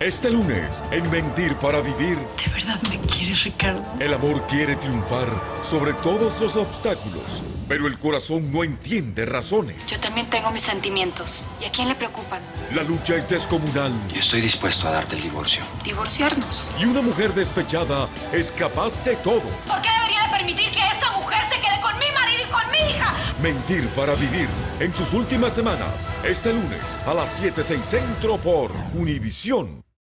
Este lunes, en Mentir para Vivir, ¿De verdad me quieres, Ricardo? el amor quiere triunfar sobre todos los obstáculos, pero el corazón no entiende razones. Yo también tengo mis sentimientos. ¿Y a quién le preocupan? La lucha es descomunal Yo estoy dispuesto a darte el divorcio. Divorciarnos. y una mujer despechada es capaz de todo. ¿Por qué debería de permitir que esa mujer se quede con mi marido y con mi hija? Mentir para Vivir, en sus últimas semanas, este lunes a las 7:06 Centro por Univisión.